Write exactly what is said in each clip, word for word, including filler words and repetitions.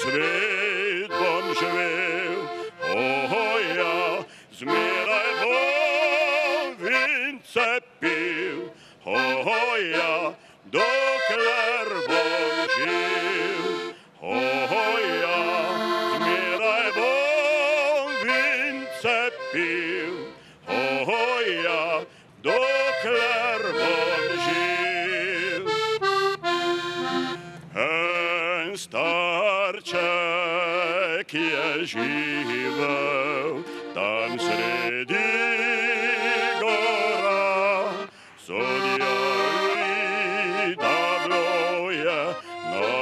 svet bom živel, o ja, zmeraj bom vince pil, o ja, dokler bom živ, o ja, zmeraj bom vince pil, o ja, dokler bom živ. En starček je živel tam sredi gora, sodjali, da bilo je na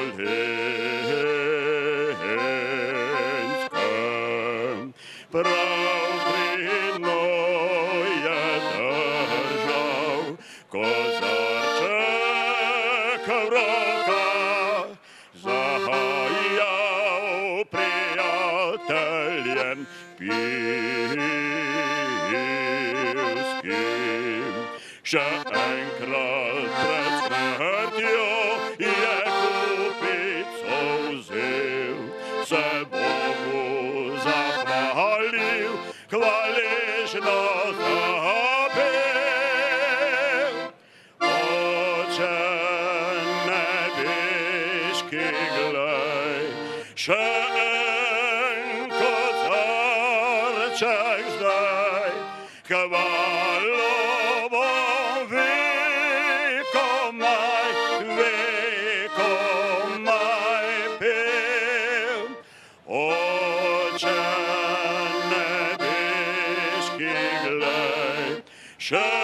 Dolenjskem. Prav pridno je držal kozarček v rokah, zahajal prijateljem pilskim. Še enkrat pred smrtjo je kupico vzel, se Bogu zahvalil, hvaležno zapel. Oče nebeški, glej, še en kozarček zdaj, hvalo bom vekomaj, vekomaj pel. Oče nebeški, glej, še